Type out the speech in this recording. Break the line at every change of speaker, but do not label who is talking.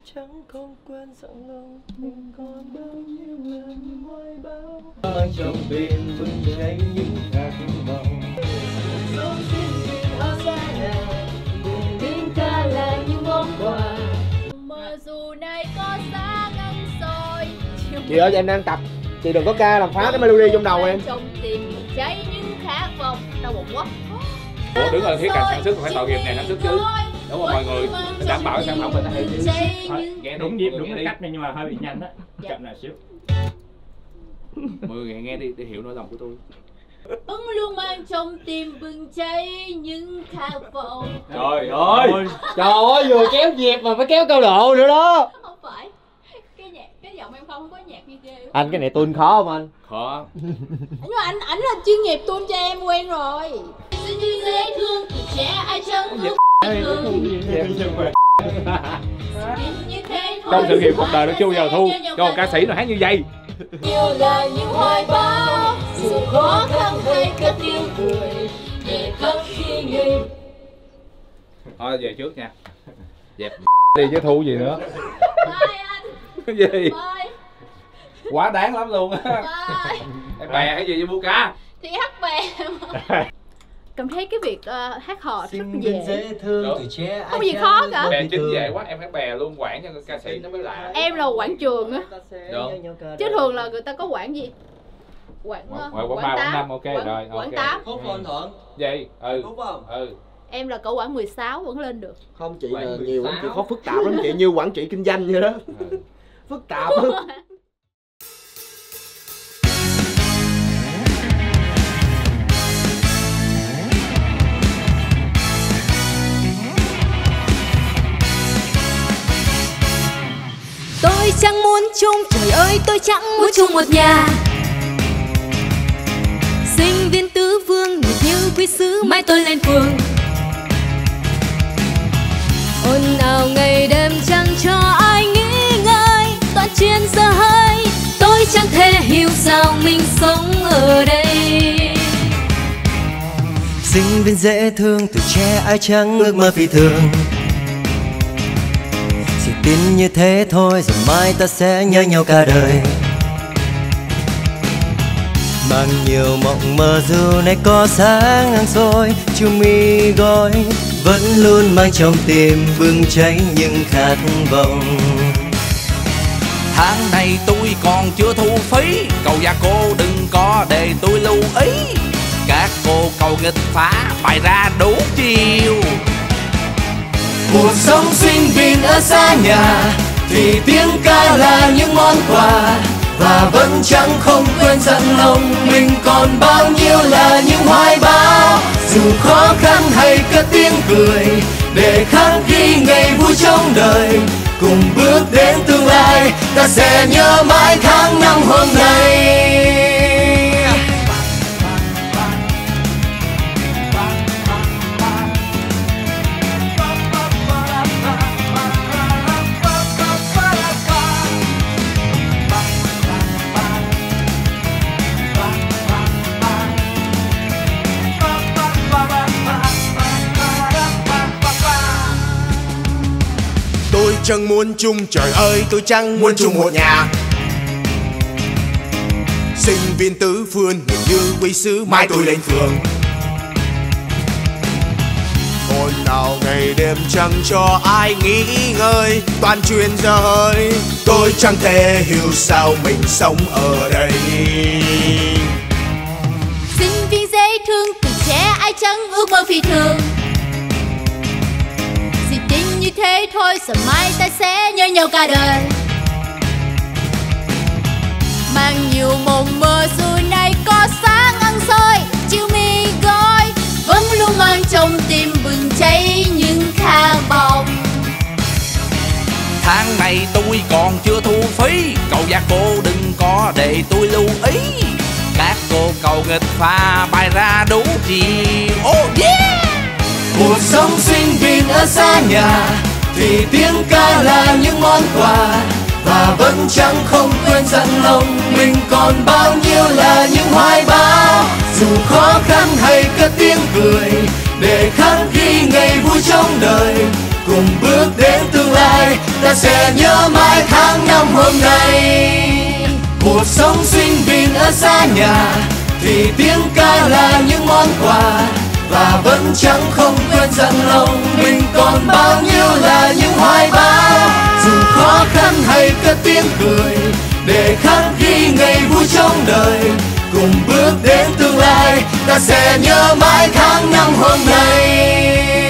Chẳng không quên rằng lòng mình còn bao nhiêu lần hoài bão. Mang trong tim bừng cháy những khát vọng. Sống xin tìm ở xa nhà, cùng tiếng ca là những món quà.
Mơ dù này có xa ngăn soi.
Chị ơi em đang tập, chị đừng có ca làm phá cái melody trong đầu em.
Trong tim cháy những khát vọng. Đau bụng quá.
Ủa đứng ở khía cạnh sản xuất phải tội nghiệp nhà sản xuất chứ. Đúng không mọi người, đảm bảo sản phẩm mình hay chứ.
Nghe đúng nhịp đúng cái cách này nhưng mà hơi bị nhanh á. Chậm lại xíu.
Mọi người nghe đi để hiểu nỗi lòng của tôi.
Vẫn luôn mang trong tim bừng cháy những khát vọng.
Trời ơi.
Trời ơi vừa kéo nhịp mà phải kéo cao độ nữa đó.
Không phải. Cái giọng em không có nhạc như ghê.
Anh cái này tune khó không anh?
Khó.
Nhưng mà ảnh là chuyên nghiệp tune cho em quen rồi. Xin như dễ thương từ trẻ ai chẳng ước thương.
Trong sự nghiệp cuộc đời nó chưa bao giờ thu cho một ca sĩ nào hát như vậy.
Nhiều là những hoài bão, dù khó khăn hay cả tiếng cười để khắc khi người.
Thôi về trước nha. Dẹp đi chứ thu gì nữa.
Bye anh.
Cái gì?
Bye.
Quá đáng lắm luôn á.
Bye.
Em bè hay gì với bu ca?
Thì hát bè mà. Cảm thấy cái việc hát hò rất dễ
thương từ trẻ
không có gì khó cả.
Bè chính dễ quá, em hát bè luôn, quản cho ca sĩ nó mới lạ.
Em là quản trường á. Chứ thường là người ta có quản gì? Quản
3, quản 5, ok rồi.
Quản 8.
Phúc không Thuận?
Vậy,
Phúc không?
Em là cậu quản 16 vẫn lên được.
Không chị là nhiều lắm, chị khó phức tạp lắm chị, như quản trị kinh doanh vậy đó. Phức tạp lắm.
Tôi chẳng muốn chung, trời ơi tôi chẳng muốn chung một nhà. Sinh viên tứ vương, nghịch như quý sứ, mai tôi lên phường. Ồn ào ngày đêm chẳng cho ai nghỉ ngơi, toàn chuyện giờ hơi. Tôi chẳng thể hiểu sao mình sống ở đây.
Sinh viên dễ thương từ trẻ ai chẳng ước mơ phi thường. Chỉ tin như thế thôi rồi mai ta sẽ nhớ nhau cả đời. Mang nhiều mộng mơ dù này có sáng ngang soi, chiều mi gói vẫn luôn mang trong tim bừng cháy những khát vọng.
Tháng này tôi còn chưa thu phí, cậu và cô đừng có để tôi lưu ý. Các cô cầu nghịch phá bày ra đủ chiều.
Cuộc sống sinh viên ở xa nhà thì tiếng ca là những món quà. Và vẫn chẳng không quên rằng lòng mình còn bao nhiêu là những hoài bão. Dù khó khăn hay cất tiếng cười để khắc ghi ngày vui trong đời. Cùng bước đến tương lai ta sẽ nhớ mãi tháng năm hôm nay.
Tôi chẳng muốn chung, trời ơi tôi chẳng muốn chung một nhà. Sinh viên tứ phương hình như quý sứ, mai tôi lên phường. Ồn ào ngày đêm chẳng cho ai nghỉ ngơi, toàn chuyện giờ hơi. Tôi chẳng thể hiểu sao mình sống ở đây.
Sinh viên dễ thương từ trẻ ai chẳng ước mơ phi thường. Chỉ tin như thế thôi rồi mai ta sẽ nhớ nhau cả đời. Mang nhiều mộng mơ dù này có sáng ăn soi, chiều mi gói vẫn luôn mang trong tim bừng cháy những khát vọng.
Tháng này tôi còn chưa thu phí, cậu và cô đừng có để tôi lưu ý. Các cô cầu nghịch phá bày ra đủ chiều. Oh yeah!
Cuộc sống sinh viên ở xa nhà thì tiếng ca là những món quà. Và vẫn chẳng không quên rằng lòng mình còn bao nhiêu là những hoài bão. Dù khó khăn hay cất tiếng cười để khắc ghi ngày vui trong đời. cùng bước đến tương lai. Ta sẽ nhớ mãi tháng năm hôm nay. Cuộc sống sinh viên ở xa nhà thì tiếng ca là những món quà, và vẫn chẳng không quên rằng lòng mình còn bao nhiêu là những hoài bão. Dù khó khăn hay cất tiếng cười để khắc ghi ngày vui trong đời, cùng bước đến tương lai. Ta sẽ nhớ mãi tháng năm hôm nay.